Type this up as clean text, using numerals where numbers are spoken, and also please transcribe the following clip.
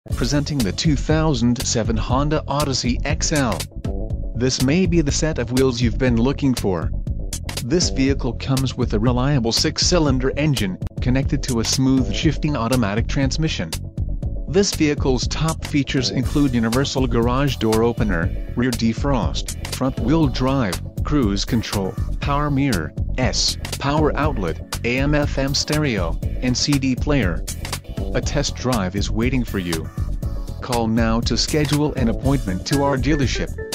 Presenting the 2007 Honda Odyssey XL. This may be the set of wheels you've been looking for. This vehicle comes with a reliable 6-cylinder engine, connected to a smooth shifting automatic transmission. This vehicle's top features include universal garage door opener, rear defrost, front-wheel drive, cruise control, power mirror, power outlet, AM/FM stereo, and CD player. A test drive is waiting for you. Call now to schedule an appointment to our dealership.